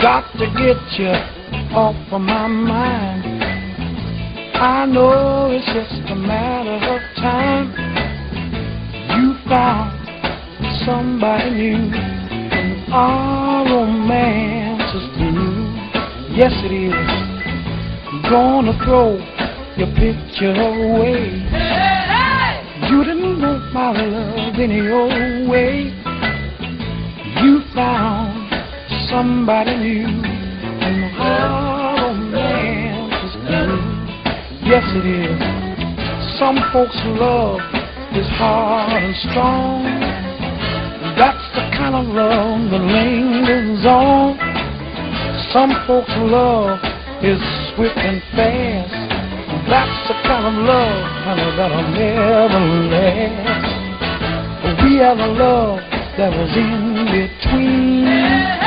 got to get you off of my mind. I know it's just a matter of time. You found somebody new, and our romance is through. Yes, it is. Gonna throw your picture away. You didn't want my love any old way. You found somebody new, and our romance is through. Yes, it is. Some folks' love is hard and strong. That's the kind of love that lingers on. Some folks' love is swift and fast. That's the kind of love, honey, that'll never last. We have a love that was in between.